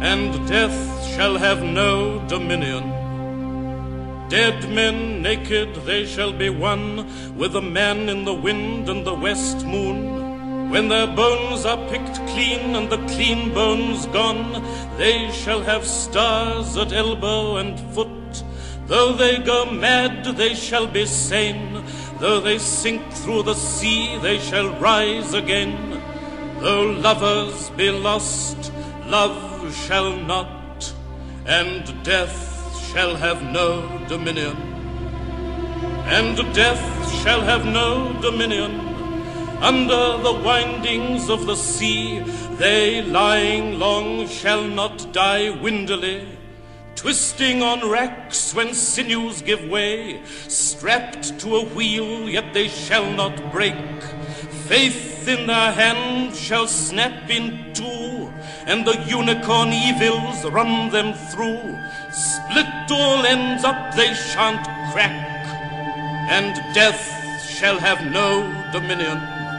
and death shall have no dominion. Dead men naked, they shall be one with the man in the wind and the west moon. When their bones are picked clean and the clean bones gone, they shall have stars at elbow and foot. Though they go mad, they shall be sane. Though they sink through the sea, they shall rise again. Though lovers be lost, love shall not, and death shall have no dominion. And death shall have no dominion. Under the windings of the sea, they lying long shall not die windily, twisting on racks when sinews give way, strapped to a wheel, yet they shall not break. Faith in their hand shall snap in two, and the unicorn evils run them through. Split all ends up, they shan't crack, and death shall have no dominion.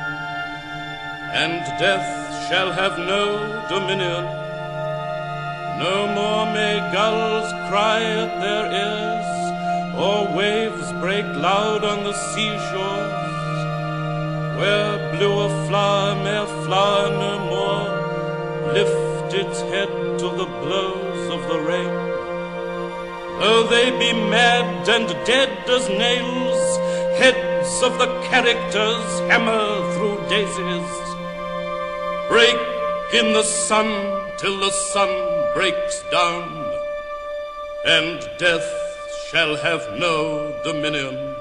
And death shall have no dominion. No more may gulls cry at their ears, or waves break loud on the seashores. Where blew a flower may flower no more lift its head to the blows of the rain. Though they be mad and dead as nails, heads of the characters hammer through daisies. Break in the sun till the sun breaks down, and death shall have no dominion.